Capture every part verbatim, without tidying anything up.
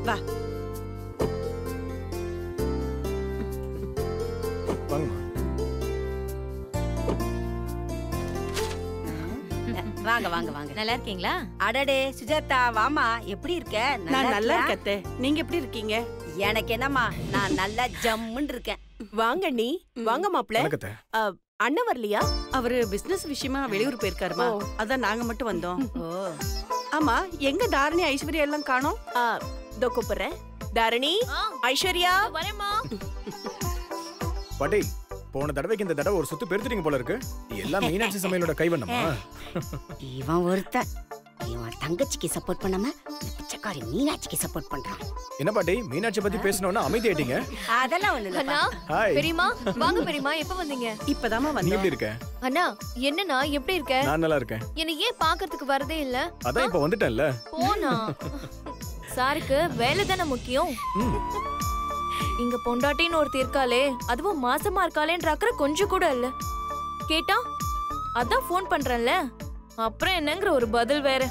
வா. வாங்க வாங்க வாங்க. நல்லா இருக்கீங்களா? அடடே சுஜாதா வாமா, எப்படி இருக்க? நான் நல்லா இருக்கத்தே. நீங்க எப்படி இருக்கீங்க? எனக்கு என்னம்மா, நான் நல்லா ஜம்முன்னு இருக்கேன். வாங்க நீ. வாங்க மாப்ள. அண்ணன் வரலையா? அவரு பிசினஸ் விஷயமா வெளியூர் போயிருக்காருமா. அதான் நாங்க மட்டும் வந்தோம். ஓ ஆமா, எங்க தாரணி ஐஸ்வர்யா எல்லாம் காணோம்? இதோ கூப்பிடுறேன். தாரணி, ஐஸ்வர்யா வரேம்மா. பாட்டி, போன தடவைக்கு இந்த தடவை ஒரு சுத்து பெருத்துறீங்க போல இருக்கு. எல்லாம் மீனாட்சி சமையலோட கைவண்ணமா? இவன் ஒருத்தன் இவன் தங்கச்சிக்கு சப்போர்ட் பண்ணாம பிச்சைக்காரி மீனாட்சிக்கு சப்போர்ட் பண்றான். என்ன பாட்டி, மீனாட்சி பத்தி பேசணும்னா அமைதி ஆயிட்டீங்க? அதெல்லாம் ஒண்ணு இல்ல. ஹாய் பெரியம்மா, வாங்க பெரியம்மா. எப்ப வந்தீங்க? இப்பதாமா நீ வந்தேன். எப்படி இருக்க? அண்ணா, என்னண்ணா எப்படி இருக்க? நான் நல்லா இருக்கேன். என்ன ஏன் பாக்குறதுக்கு வரதே இல்ல? அதான் இப்ப வந்துட்டேன்ல. போனா சாருக்கு வேலை தானே முக்கியம். இங்க பொண்டாட்டின்னு ஒருத்தி இருக்காளே, அதுவும் மாசமா இருக்காளேன்ற அக்கறை கொஞ்சம் கூட இல்ல. கேட்டா அதான் போன் பண்றேன்ல, அப்புறம் என்னங்கிற ஒரு பதில் வேற.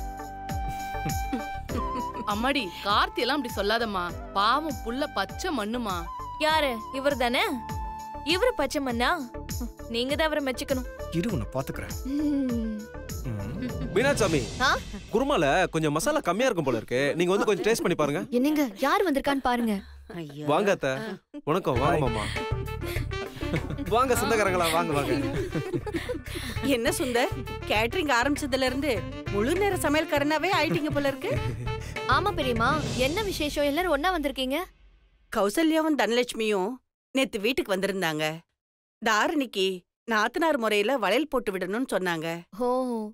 அம்மாடி, கார்த்தி எல்லாம் அப்படி சொல்லாதம்மா. பாவம் புள்ள பச்சை மண்ணுமா. யாரு இவர் தானே? இவரு பச்சை மண்ணா? நீங்க தான் அவரை மெச்சுக்கணும். இரு, உன்னை பாத்துக்கிறேன். மீனாட்சாமி, குருமால கொஞ்சம் மசாலா கம்மியா இருக்கும் போல இருக்கு. நீங்க வந்து கொஞ்சம் டேஸ்ட் பண்ணி பாருங்க. என்னங்க, யார் வந்திருக்கான்னு பாருங்க. வாங்க அத்தை. வணக்கம். வாங்க மாமா. வாங்க சொந்தக்காரங்களா, வாங்க வாங்க. என்ன சுந்தர், கேட்டரிங் ஆரம்பிச்சதுல இருந்து முழு நேர சமையல்காரனாவே ஆயிட்டீங்க போல இருக்கு. ஆமா பெரியம்மா, என்ன விசேஷம்? எல்லாரும் ஒண்ணா வந்திருக்கீங்க? கௌசல்யாவும் தனலட்சுமியும் நேத்து வீட்டுக்கு வந்திருந்தாங்க. தாரணிக்கு நாத்தனார் முறையில வளையல் போட்டு விடணும்னு சொன்னாங்க. ஓ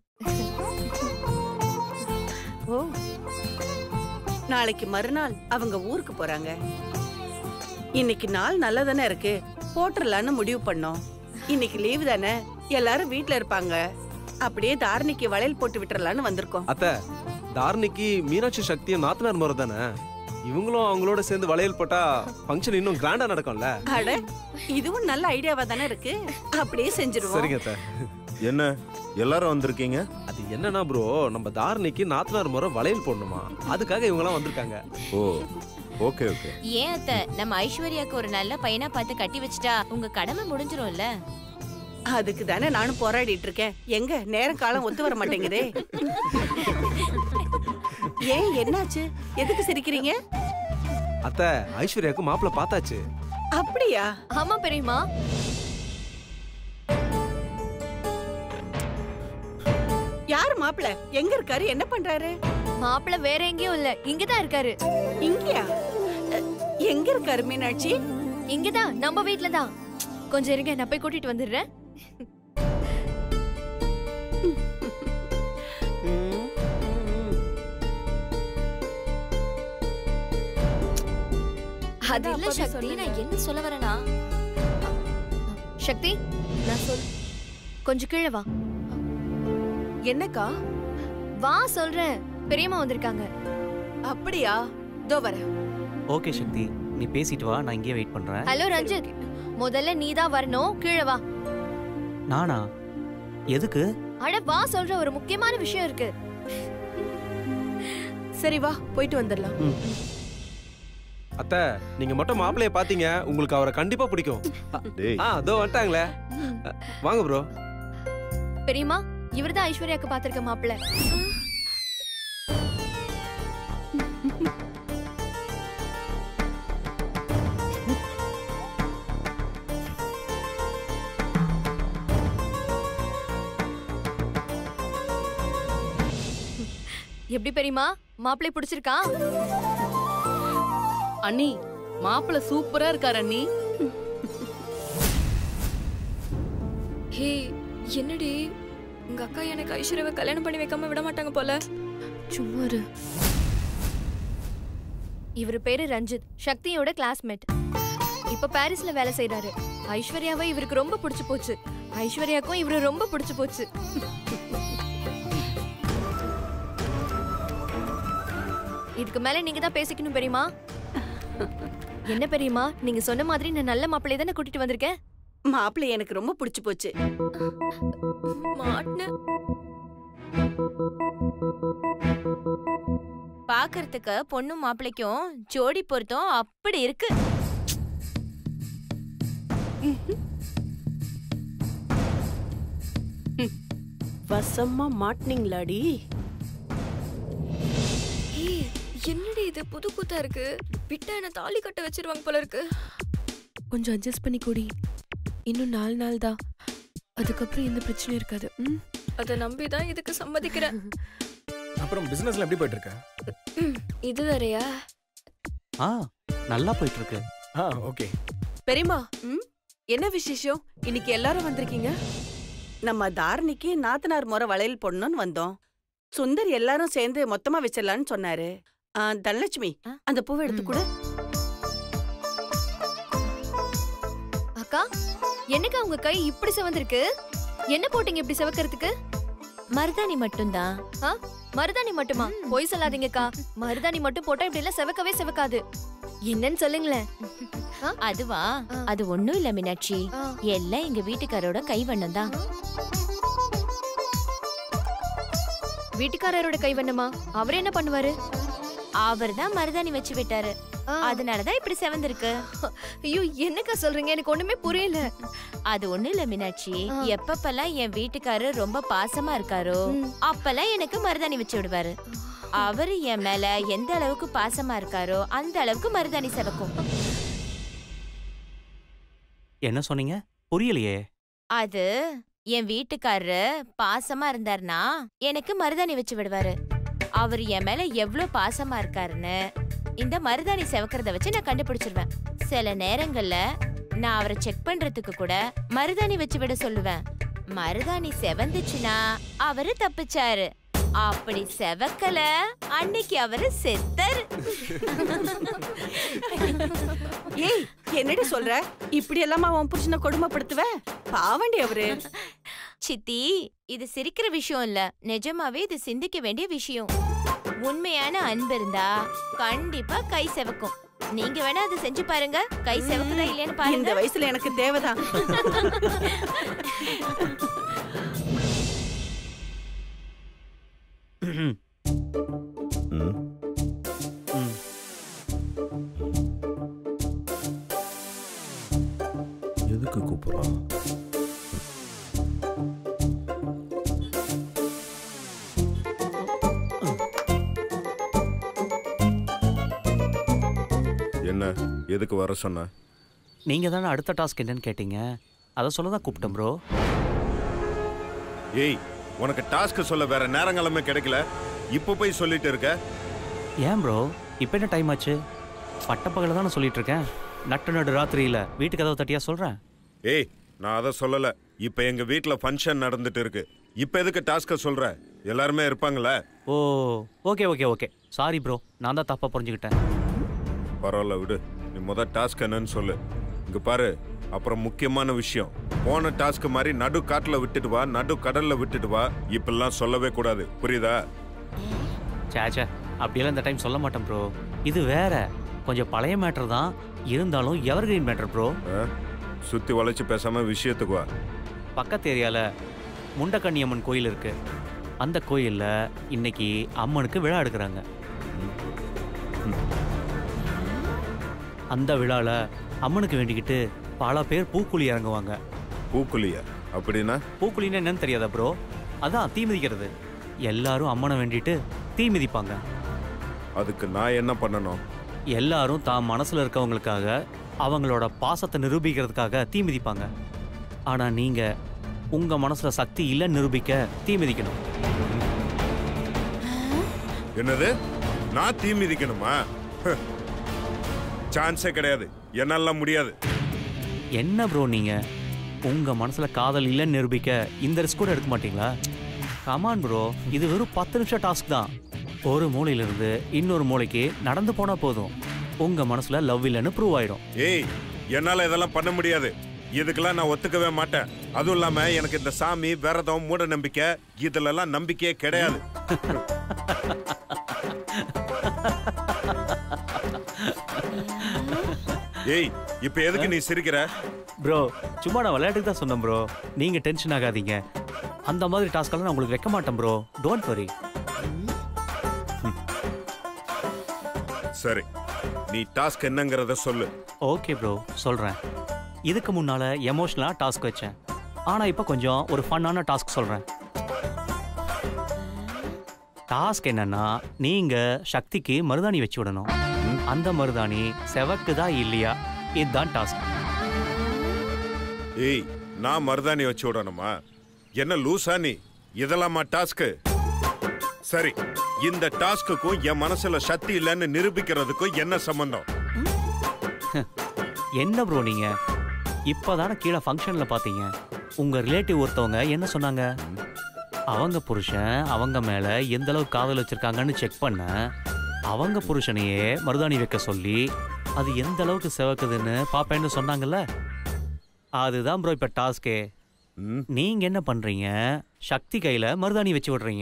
ஓ நாளைக்கு மறுநாள் அவங்க ஊருக்கு போறாங்க. இன்னைக்கு நாள் நல்லதானே இருக்கு, போட்டுடலான்னு முடிவு பண்ணோம். இன்னைக்கு லீவு தானே, எல்லாரும் வீட்டுல இருப்பாங்க. அப்படியே தாரணிக்கு வளையல் போட்டு விட்டுறலான்னு வந்திருக்கோம். அத்தை, தாரணிக்கு மீனாட்சி சக்தியும் நாத்தனார் முறை தானே. இவங்களும் அவங்களோட சேர்ந்து வளையல் போட்டா ஃபங்க்ஷன் இன்னும் கிராண்டா நடக்கும்ல. அட, இதுவும் நல்ல ஐடியாவா தானே இருக்கு. அப்படியே செஞ்சிருவோம். சரிங்க அத்தை. என்ன எல்லாரும் வந்திருக்கீங்க? அது என்னன்னா ப்ரோ, நம்ம தாரணிக்கு நாத்தனார் முறை வளையல் போடணுமா, அதுக்காக இவங்க எல்லாம் வந்திருக்காங்க. Oh, okay okay. ஏன் அத்தை, நம்ம ஐஸ்வர்யாக்கு ஒரு நல்ல பையனா பார்த்து கட்டி வச்சிட்டா உங்க கடமை முடிஞ்சிரும்ல. அதுக்கு தானே நானும் போராடிட்டு இருக்கேன். எங்க நேரம் காலம் ஒத்து வர மாட்டேங்குதே. ஏன், என்னாச்சு? எதுக்கு சிரிக்கிறீங்க? அத்தை, ஐஸ்வர்யாக்கு மாப்பிள்ள பார்த்தாச்சு. அப்படியா? ஆமா பெரியம்மா. யாரு மாப்பிள்ள? எங்க இருக்காரு? என்ன பண்றாரு? மாப்பிள்ள வேற எங்கேயும் இல்ல, இங்கதான் இருக்காரு. இங்கயா? எங்க இருக்காரு மீனாட்சி? இங்கதான், நம்ம வீட்ல தான். கொஞ்சம் இருங்க, நான் போய் கூட்டிட்டு வந்துடுறேன். அது இல்ல சக்தி, நான் என்ன சொல்ல வரேனா? சக்தி, நான் சொல், கொஞ்சம் கீழே வா. என்னக்கா? வா சொல்றேன். பெரியம்மா வந்திருக்காங்க. அப்படியா? தோ வரேன். ஓகே சக்தி, நீ பேசிட்டு வா, நான் இங்கே வெயிட் பண்றேன். ஹலோ ரஞ்சித், முதல்ல நீ தான் வரணும். கீழே வா. நானா? எதுக்கு? அட வா சொல்ற, ஒரு முக்கியமான விஷயம் இருக்கு. சரி வா, போயிட்டு வந்துடலாம். அத்தை, நீங்க மட்டும் மாப்பிள்ளைய பாத்தீங்க, உங்களுக்கு அவரை கண்டிப்பா பிடிக்கும். டேய், ஆ, அதோ வந்துட்டாங்களே. வாங்க ப்ரோ. பெரியம்மா, இவர்தான் ஐஸ்வர்யாக்கு பாத்திருக்க மாப்பிள்ள. எப்படி பெரியம்மா, மாப்பிள்ளை பிடிச்சிருக்கா? அண்ணி, மாப்பிள்ள சூப்பரா இருக்காரு அண்ணி. ஹே, என்னடி உங்க அக்கா எனக்கு ஐஸ்வர்யாவை கல்யாணம் பண்ணி வைக்காம விட மாட்டாங்க போல. சும்மா இரு. இவரு பேரு ரஞ்சித், சக்தியோட கிளாஸ்மேட். இப்ப பாரிஸ்ல வேலை செய்யறாரு. ஐஸ்வர்யாவை இவருக்கு ரொம்ப பிடிச்சு போச்சு. ஐஸ்வர்யாக்கும் இவரு ரொம்ப பிடிச்சு போச்சு. இதுக்கு மேல நீங்க தான் பேசிக்கணும் பெரியம்மா. என்ன பெரியம்மா, நீங்க சொன்ன மாதிரி நான் நல்ல மாப்பிள்ளைய தானே கூட்டிட்டு வந்திருக்கேன். மாப்பிள்ளை எனக்கு ரொம்ப பிடிச்சு போச்சு. மாட்ன பாக்குறதுக்கு பொண்ணும் மாப்பிளைக்கும் ஜோடி பொருத்தம் அப்படி இருக்கு. வசமா மாட்டினீங்களாடி? ஏய், என்னடி இது புது கூத்தா இருக்கு? விட்டா என்ன தாலி கட்ட வச்சிருவாங்க போல இருக்கு. கொஞ்சம் அட்ஜஸ்ட் பண்ணி கூடி. இன்னும் நாலு நாள் தான், அதுக்கப்புறம் எந்த பிரச்சனையும் இருக்காது. ம், அதை நம்பிதான் இதுக்கு சம்மதிக்கிறேன். அப்புறம் பிசினஸ்ல எப்படி போயிட்டு இருக்க? இது வேறயா? ஆ நல்லா போயிட்டு இருக்கு. ஆ ஓகே. பெரியம்மா, என்ன விசேஷம்? இன்னைக்கு எல்லாரும் வந்திருக்கீங்க? நம்ம தாரணிக்கு நாத்தனார் முறை வளையல் போடணும்னு வந்தோம். சுந்தர் எல்லாரும் சேர்ந்து மொத்தமா வச்சிடலான்னு சொன்னாரு. ஆ, தனலட்சுமி, அந்த பூவை எடுத்து கூட. அக்கா, என்னக்கா உங்க கை இப்படி செவந்திருக்கு? என்ன போட்டீங்க இப்படி செவக்கிறதுக்கு? மருதாணி மட்டும்தான். ஆ, மருதாணி மட்டுமா? போய் சொல்லாதீங்கக்கா. மருதாணி மட்டும் போட்டா இப்படி எல்லாம் செவக்கவே செவக்காது. என்னன்னு சொல்லுங்களேன். அதுவா? அது ஒண்ணும் இல்ல மீனாட்சி, எல்லாம் எங்க வீட்டுக்காரோட கைவண்ணம் தான். வீட்டுக்காரரோட கைவண்ணமா? அவர் என்ன பண்ணுவாரு? அவர் தான் மருதாணி வச்சு விட்டாரு, அதனாலதான் இப்படி செவந்திருக்கு. ஐயோ, என்னக்கா சொல்றீங்க? எனக்கு ஒண்ணுமே புரியல. அது ஒண்ணு இல்ல மீனாட்சி, எப்பப்பெல்லாம் என் வீட்டுக்காரர் ரொம்ப பாசமா இருக்காரோ அப்பெல்லாம் எனக்கு மருதாணி வச்சு விடுவாரு. அவரு என் மேல எந்த அளவுக்கு பாசமா இருக்காரோ அந்த அளவுக்கு மருதாணி செவக்கும். என்ன சொன்னீங்க? புரியலையே. அது என் வீட்டுக்காரரு பாசமா இருந்தாருன்னா எனக்கு மருதாணி வச்சு விடுவாரு. அவர் என் மேல எவ்வளவு பாசமா இருக்காருன்னு இந்த மருதாணி செவக்கிறத வச்சு நான் கண்டுபிடிச்சிருவேன். சில நேரங்கள்ல நான் அவரை செக் பண்றதுக்கு கூட மருதாணி வச்சு விட சொல்லுவேன். மருதாணி செவந்துச்சுன்னா அவரு தப்பிச்சாரு, அப்படி செவக்கல அன்னைக்கு அவரு செத்தாரு. ஏய், என்னடி சொல்ற? இப்படி எல்லாமா உன் புருஷனை கொடுமைப்படுத்துவ? பாவண்டி அவரு. சித்தி, இது சிரிக்கிற விஷயம் இல்ல, நிஜமாவே இது சிந்திக்க வேண்டிய விஷயம். உண்மையான அன்பு இருந்தா கண்டிப்பா கை செவக்கும். நீங்க வேணா அதை செஞ்சு பாருங்க, கை செவக்குதா இல்லையான்னு பாருங்க. இந்த வயசுல எனக்கு தேவைதான். எதுக்கு கூப்பிடுறான்? என்ன, எதுக்கு வர சொன்ன? நீங்க தானே அடுத்த டாஸ்க் என்னன்னு கேட்டீங்க, அதை சொல்ல தான் கூப்பிட்டேன் ப்ரோ. ஏய், உனக்கு டாஸ்க் சொல்ல வேற நேரங்களுமே கிடைக்கல, இப்போ போய் சொல்லிட்டு இருக்க? ஏன் ப்ரோ, இப்போ என்ன டைம் ஆச்சு? பட்டப்பகல தானே சொல்லிட்டு இருக்கேன். நட்டு நடு ராத்திரியில வீட்டுக்கு கதவு தட்டியா சொல்றேன்? ஏய், நான் அதை சொல்லல. இப்போ எங்க வீட்ல ஃபங்க்ஷன் நடந்துட்டு இருக்கு. இப்போ எதுக்கு டாஸ்க சொல்ற? எல்லாருமே இருப்பாங்களே. Oh okay okay okay, sorry bro, நான் தான் தப்பா புரிஞ்சுக்கிட்டேன். பரவாயில்ல விடு, நீ முத டாஸ்க் என்னன்னு சொல்லு. இங்க பாரு, அப்புறம் முக்கியமான விஷயம், போன டாஸ்க் மாதிரி நடு காட்டுல விட்டுட்டு வா, நடு கடல்ல விட்டுட்டு வா, இப்பெல்லாம் சொல்லவே கூடாது, புரியுதா? சேச்சே, அப்படியெல்லாம் இந்த டைம் சொல்ல மாட்டேன் ப்ரோ. இது வேற கொஞ்சம் பழைய மேட்டர் தான், இருந்தாலும் எவர்கிரீன் மேட்டர் ப்ரோ. சுத்தி வளைச்சு பேசாம விஷயத்துக்கு வா. பக்கத்து ஏரியால முண்டக்கண்ணி அம்மன் கோயில் இருக்கு. அந்த கோயில்ல இன்னைக்கு அம்மனுக்கு விழா எடுக்கிறாங்க. அந்த விழால அம்மனுக்கு வேண்டிக்கிட்டு பல பேர் பூக்குழி இறங்குவாங்க. பூக்குழியா? அப்படின்னா? பூக்குழின்னா என்னன்னு தெரியாதா ப்ரோ? அதான் தீ மிதிக்கிறது. எல்லாரும் அம்மனை வேண்டிட்டு தீ மிதிப்பாங்க. அதுக்கு நான் என்ன பண்ணணும்? எல்லாரும் தான் மனசுல இருக்கவங்களுக்காக அவங்களோட பாசத்தை நிரூபிக்கிறதுக்காக தீ மிதிப்பாங்க. ஆனா நீங்க உங்க மனசுல சக்தி இல்லைன்னு நிரூபிக்க தீ மிதிக்கணும். என்னது? நான் தீ மிதிக்கணுமா? சான்ஸே கிடையாது, என்னால முடியாது. என்ன ப்ரோ நீங்க உங்க மனசுல காதல் இல்லைன்னு நிரூபிக்க இந்த ரிஸ்க் கூட எடுக்க மாட்டீங்களா? கமான் ப்ரோ, இது வெறும் பத்து நிமிஷம் டாஸ்க் தான். ஒரு மூலையிலிருந்து இன்னொரு மூளைக்கு நடந்து போனா போதும், உங்க மனசுல லவ் இல்லைன்னு ப்ரூவ் ஆயிடும். ஏய், என்னால இதெல்லாம் பண்ண முடியாது. இதுக்கெல்லாம் நான் ஒத்துக்கவே மாட்டேன். அதுவும் இல்லாம எனக்கு இந்த சாமி, விரதம், மூட நம்பிக்கை இதுல எல்லாம் நம்பிக்கையே கிடையாது. ஏய், இப்ப எதுக்கு நீ சிரிக்கிற? ப்ரோ, சும்மா நான் விளையாட்டுக்கு தான் சொன்னேன் ப்ரோ, நீங்க டென்ஷன் ஆகாதீங்க. அந்த மாதிரி டாஸ்க் எல்லாம் நான் உங்களுக்கு வைக்க மாட்டேன் ப்ரோ, டோன்ட் வரி. சரி, நீ டாஸ்க் என்னங்கறத சொல்லு. ஓகே ப்ரோ, சொல்றேன். இதுக்கு முன்னால எமோஷனலா டாஸ்க் வச்சேன். ஆனா இப்போ கொஞ்சம் ஒரு ஃபன்னான டாஸ்க் சொல்றேன். டாஸ்க் என்னன்னா, நீங்க சக்திக்கு மருதாணி வச்சு விடணும். அந்த மருதாணி செவக்குதா இல்லையா, இதுதான் டாஸ்க். ஏய், நான் மருதாணி வச்சு விடணுமா? என்ன லூசா நீ? இதெல்லாமா டாஸ்க்? சரி, இந்த டாஸ்க்குக்கும் என் மனசுல சக்தி இல்லைன்னு நிரூபிக்கிறதுக்கும் என்ன சம்பந்தம்? என்ன ப்ரோ நீங்க இப்பதானே கீழே ஃபங்க்ஷன்ல பாத்தீங்க, உங்க ரிலேட்டிவ் ஒருத்தவங்க என்ன சொன்னாங்க, அவங்க புருஷன் அவங்க மேல எந்த அளவுக்கு காதல் வச்சிருக்காங்கன்னு செக் பண்ண, அவங்க புருஷனையே மருதாணி வைக்க சொல்லி அது எந்த அளவுக்கு செவக்குதுன்னு பாப்பேன்னு சொன்னாங்கல்ல, அதுதான் ப்ரோ இப்ப டாஸ்கே. நீங்க என்ன பண்றீங்க, சக்தி கையில மருதாணி வச்சு விடுறீங்க.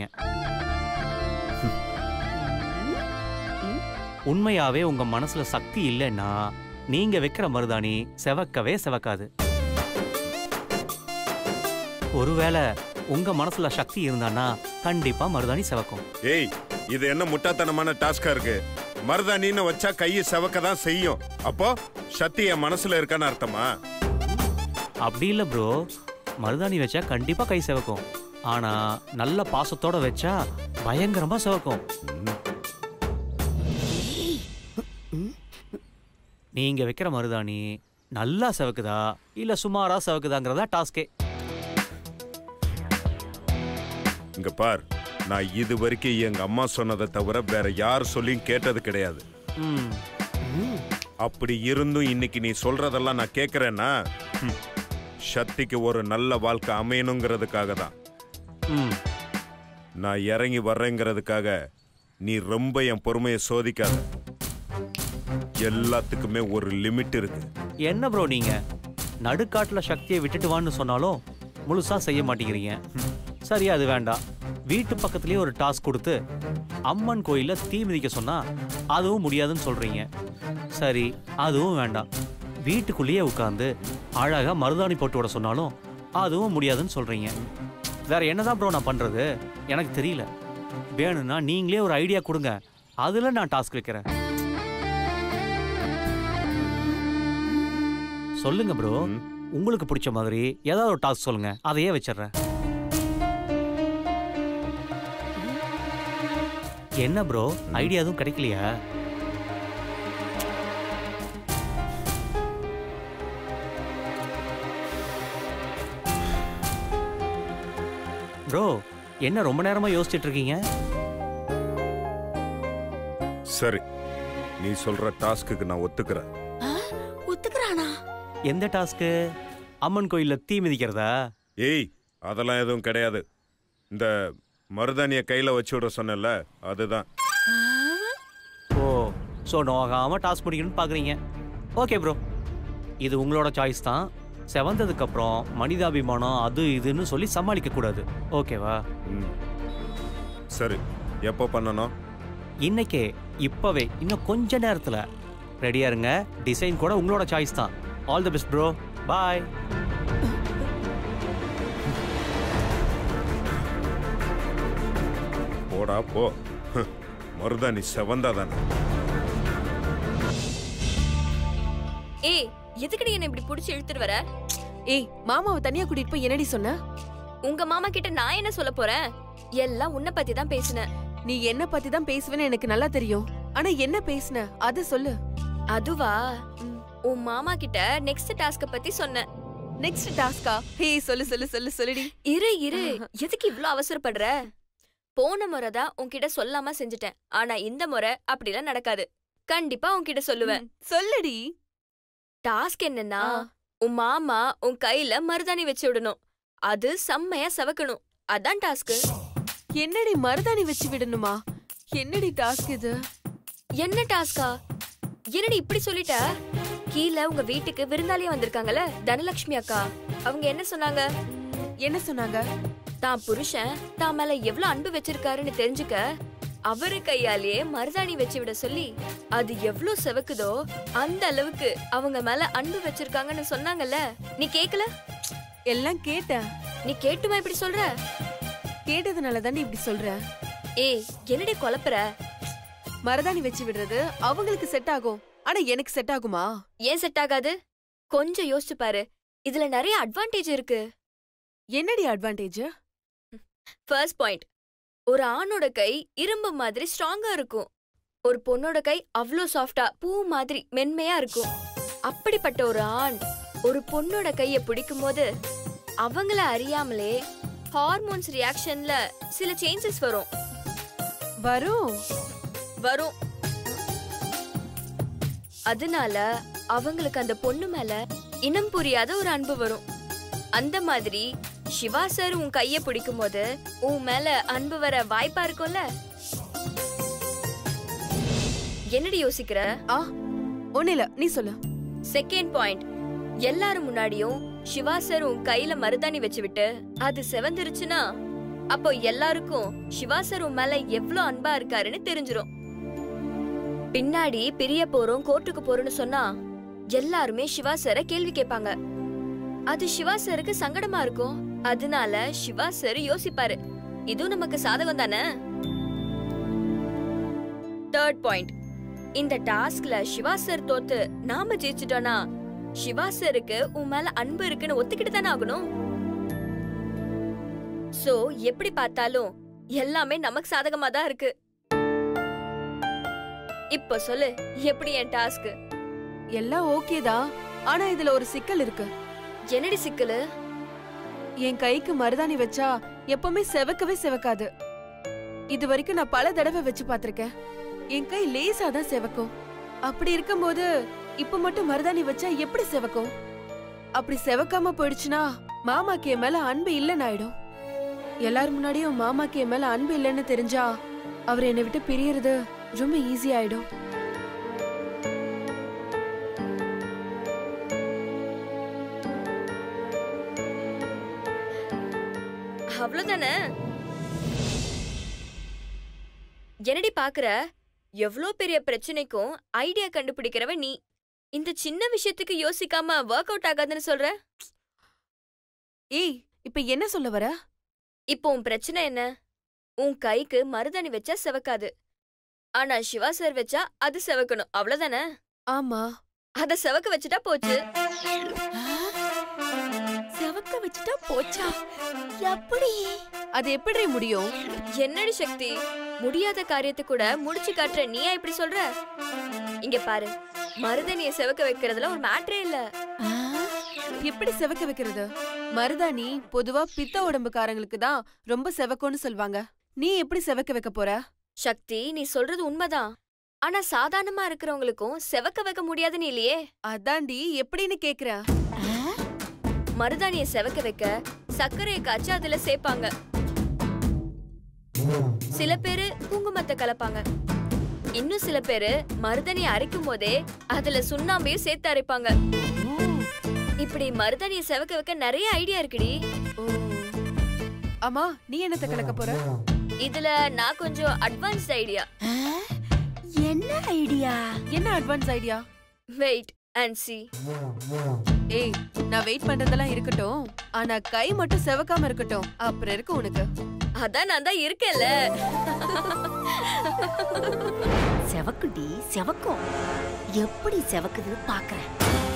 உண்மையாவே உங்க மனசுல சக்தி இல்லைன்னா நீங்க வைக்கிற மருதாணி செவக்கவே செவக்காது. ஒருவேளை உங்க மனசுல சக்தி இருந்தானா கண்டிப்பா மருதாணி செவக்கும். ஏய், இது என்ன முட்டாத்தனமான டாஸ்கா இருக்கு? மருதாணின்னு வச்சா கையை செவக்க தான் செய்யும். அப்போ சக்தி என் மனசுல இருக்கான்னு அர்த்தமா? அப்படி இல்ல ப்ரோ, மருதாணி வச்சா கண்டிப்பா கை செவக்கும். ஆனா நல்ல பாசத்தோட வச்சா பயங்கரமா செவக்கும். நீங்க வைக்கிற மருதாணி நல்லா செவக்குதா இல்ல சுமாரா செவக்குதாங்கிறதா டாஸ்கே. இங்க பார், நான் இது வரைக்கும் எங்க அம்மா சொன்னதை தவிர வேற யார் சொல்லியும் கேட்டது கிடையாது. அப்படி இருந்தும் இன்னைக்கு நீ சொல்றதெல்லாம் நான் கேட்கிறேன்னா சக்திக்கு ஒரு நல்ல வாழ்க்கை அமையணுங்கிறதுக்காக தான். நான் இறங்கி வர்றேங்கிறதுக்காக நீ ரொம்ப என் பொறுமையை சோதிக்காத. எல்லாத்துக்குமே ஒரு லிமிட் இருக்கு. என்ன ப்ரோ நீங்க நடுக்காட்டுல சக்தியை விட்டுட்டு வான்னு சொன்னாலும் முழுசா செய்ய மாட்டேங்கிறீங்க. சரி, அது வேண்டாம். வீட்டு பக்கத்துலயே ஒரு டாஸ்க் கொடுத்து அம்மன் கோயில தீ மிதிக்க சொன்னா அதுவும் முடியாதுன்னு சொல்றீங்க. சரி, அதுவும் வேண்டாம். வீட்டுக்குள்ளேயே உட்காந்து அழகா மருதாணி போட்டு விட சொன்னாலும் அதுவும் முடியாதுன்னு சொல்றீங்க. வேற என்னதான் ப்ரோ நான் பண்றது எனக்கு தெரியல. வேணும்னா நீங்களே ஒரு ஐடியா கொடுங்க, அதுல நான் டாஸ்க் வைக்கிறேன். சொல்லுங்க ப்ரோ, உங்களுக்கு பிடிச்ச மாதிரி ஏதாவது ஒரு டாஸ்க் சொல்லுங்க, அதையே வச்சிடுறேன். என்ன ப்ரோ, ஐடியா எதுவும் கிடைக்கலையா? ப்ரோ, என்ன ரொம்ப நேரமா யோசிச்சுட்டு இருக்கீங்க? சரி, நீ சொல்ற டாஸ்க்கு நான் ஒத்துக்கிறேன். ஒத்துக்கிறானா? எந்த டாஸ்க்கு? அம்மன் கோயில்ல தீ மிதிக்கிறதா? ஏய், அதெல்லாம் எதுவும் கிடையாது. இந்த மருதாணிய கையில வச்சு விட சொன்னல, அதுதான். ஓ, ஸோ நோகாம டாஸ்க் முடிக்கணும்னு பாக்குறீங்க. ஓகே ப்ரோ, இது உங்களோட சாய்ஸ் தான். செவந்ததுக்கு அப்புறம் மனிதாபிமானம் அது இதுன்னு சொல்லி சமாளிக்க கூடாது. ஓகேவா? சரி, எப்போ பண்ணணும்? இன்னைக்கே, இப்பவே, இன்னும் கொஞ்ச நேரத்துல ரெடியா இருங்க. டிசைன் கூட உங்களோட சாய்ஸ் தான். All the best bro, bye. போடா போ, மருதாணி செவந்தாதானே. ஏய், எதுக்குடி என்ன இப்படி புடிச்சு இழுத்துட்டு வர? ஏய், மாமாவை தனியா கூட்டிட்டு போய் என்னடி சொன்ன? உங்க மாமா கிட்ட நான் என்ன சொல்ல போறேன்? எல்லாம் உன்னை பத்தி தான் பேசினேன். நீ என்ன பத்தி தான் பேசுவேன்னு எனக்கு நல்லா தெரியும். ஆனா என்ன பேசுன அத சொல்லு. அதுவா, உன் மாமா கிட்ட நெக்ஸ்ட் டாஸ்க பத்தி சொன்னேன். நெக்ஸ்ட் டாஸ்கா? ஹே, சொல்லு சொல்லு சொல்லு சொல்லுடி. இரு இரு, எதுக்கு இவ்ளோ அவசரப்படுற? போன முறை தான் உன்கிட்ட சொல்லாம செஞ்சுட்டேன். ஆனா இந்த முறை அப்படிலாம் நடக்காது. கண்டிப்பா உன்கிட்ட சொல்லுவேன். சொல்லுடி. டாஸ்க் என்னன்னா, உன் மாமா உன் கையில மருதாணி வச்சு விடணும். அது செம்மையா செவக்கணும். அதான் டாஸ்க். என்னடி மருதாணி வச்சு விடணுமா? என்னடி டாஸ்க் இது? என்ன டாஸ்கா? என்னடி இப்படி சொல்லிட்ட? கீழே உங்க வீட்டுக்கு விருந்தாளியா வந்திருக்காங்கல்ல, தனலட்சுமி அக்கா, அவங்க என்ன சொன்னாங்க? என்ன சொன்னாங்க? தான் புருஷன் தான் மேல எவ்வளவு அன்பு வச்சிருக்காருன்னு தெரிஞ்சுக்க அவரு கையாலேயே மருதாணி வச்சு விட சொல்லி, அது எவ்வளவு செவக்குதோ அந்த அளவுக்கு அவங்க மேல அன்பு வச்சிருக்காங்கன்னு சொன்னாங்கல்ல. நீ கேக்கல? எல்லாம் கேட்டேன். நீ கேட்டுமா இப்படி சொல்ற? கேட்டதுனால தாண்டி இப்படி சொல்ற. ஏய், என்னடி குழப்புற? மருதாணி வச்சு விடுறது அவங்களுக்கு செட் ஆகும், ஆனா எனக்கு செட் ஆகுமா? ஏன் செட் ஆகாது? கொஞ்சம் யோசிச்சு பாரு, இதுல நிறைய அட்வான்டேஜ் இருக்கு. என்னடி அட்வான்டேஜ்? ஃபர்ஸ்ட் பாயிண்ட், ஒரு ஆணோட கை இரும்பு மாதிரி ஸ்ட்ராங்கா இருக்கும். ஒரு பொண்ணோட கை அவ்வளோ சாஃப்டா பூ மாதிரி மென்மையா இருக்கும். அப்படிப்பட்ட ஒரு ஆண் ஒரு பொண்ணோட கைய பிடிக்கும் போது அவங்கள அறியாமலே ஹார்மோன்ஸ் ரியாக்ஷன்ல சில சேஞ்சஸ் வரும் வரும் வரும் அதனால அவங்களுக்கு அந்த பொண்ணு மேல இனம் புரியாத ஒரு அன்பு வரும். அந்த மாதிரி சிவா சார் உன் கைய பிடிக்கும் போது உன் மேல அன்பு வர வாய்ப்பா இருக்கும்ல? என்னடி யோசிக்கிற? ஆ ஒண்ணு இல்ல, நீ சொல்லு. செகண்ட் பாயிண்ட், எல்லாரும் முன்னாடியும் சிவா சார் உன் கையில மருதாணி வச்சு விட்டு அது செவந்துருச்சுன்னா அப்போ எல்லாருக்கும் சிவா சார் உன் மேல எவ்வளவு அன்பா இருக்காருன்னு தெரிஞ்சிரும். பின்னாடி பிரிய போறோம் கோர்ட்டுக்கு போறோம்னு சொன்னா எல்லாருமே சிவா சார கேள்வி கேட்பாங்க. அது சிவா சாருக்கு சங்கடமா இருக்கும். அதனால சிவா சார் யோசிப்பாரு, இதுவும் நமக்கு சாதகம் தானே. தேர்ட் பாயிண்ட், இந்த டாஸ்க்ல சிவா சார் தோத்து நாம ஜெயிச்சிட்டோம்னா சிவா சாருக்கு உன் மேல அன்பு இருக்குன்னு ஒத்துக்கிட்டு தானே ஆகணும். சோ எப்படி பார்த்தாலும் எல்லாமே நமக்கு சாதகமா தான் இருக்கு. இப்ப சொல்லு, எப்படி என் டாஸ்க்? எல்லாம் ஓகே தான், ஆனா இதுல ஒரு சிக்கல் இருக்கு. என்னடி சிக்கலு? என் கைக்கு மருதாணி வச்சா எப்பவுமே செவக்கவே செவக்காது. இது வரைக்கும் நான் பல தடவை வச்சு பாத்திருக்கேன். என் கை லேசா தான் செவக்கும். அப்படி இருக்கும்போது இப்ப மட்டும் மருதாணி வச்சா எப்படி செவக்கும்? அப்படி செவக்காம போயிடுச்சுன்னா மாமாக்கு என் மேல அன்பு இல்லைன்னு ஆயிடும். எல்லாரும் முன்னாடியும் மாமாக்கு என் மேல அன்பு இல்லைன்னு தெரிஞ்சா அவர் என்னை விட்டு பிரியறது ரொம்ப ஈஸி ஆயிடும். அவ்வளவுதானே? என்னடி பாக்குற? எவ்வளோ பெரிய பிரச்சனைக்கும் ஐடியா கண்டுபிடிக்கிறவ நீ. இந்த சின்ன விஷயத்துக்கு யோசிக்காம ஒர்க் அவுட் ஆகாதுன்னு சொல்ற? ஏய், இப்ப என்ன சொல்ல வர? இப்போ உன் பிரச்சனை என்ன? உன் கைக்கு மருதாணி வச்சா செவக்காது, ஆனா சிவா சார் வச்சா அது செவக்கணும், அவ்வளவுதானே? ஆமா. அத செவக்க வச்சுட்டா போச்சு. செவக்க வச்சுட்டா போச்சா? எப்படி? அது எப்படி முடியும்? என்னடி சக்தி, முடியாத காரியத்தை கூட முடிச்சு காட்டுற நீயா இப்படி சொல்ற? இங்க பாரு, மருதாணிய செவக்க வைக்கிறதுல ஒரு மேட்டரே இல்ல. எப்படி செவக்க வைக்கிறது? மருதாணி பொதுவா பித்த உடம்புக்காரங்களுக்கு தான் ரொம்ப செவக்கும்னு சொல்வாங்க. நீ எப்படி செவக்க வைக்க போற? சக்தி, நீ சொல்றது உண்மைதான், ஆனா சாதாரணமா இருக்கிறவங்களுக்கும் செவக்க வைக்க முடியாதுன்னு இல்லையே. அதாண்டி எப்படின்னு கேக்குற. மருதாணிய செவக்க வைக்க சர்க்கரையை காய்ச்சி அதுல சேர்ப்பாங்க. சில பேரு குங்குமத்தை கலப்பாங்க. இன்னும் சில பேரு மருதாணியை அரைக்கும் போதே அதுல சுண்ணாம்பையும் சேர்த்து அரைப்பாங்க. இப்படி மருதாணியை செவக்க வைக்க நிறைய ஐடியா இருக்குடி. ஆமா, நீ என்னத்த கலக்க போற? இதுல நான் கொஞ்சம் அட்வான்ஸ்ட் ஐடியா. என்ன ஐடியா? என்ன advance idea? Wait and see. ஏய், நான் வெயிட் பண்றதெல்லாம் இருக்கட்டும், ஆனா கை மட்டும் செவக்காம இருக்கட்டும், அப்புறம் இருக்கு உனக்கு. அதான் நான் தான் இருக்கேன்ல. செவக்குடி, செவக்கும். எப்படி செவக்குதுன்னு பாக்குறேன்.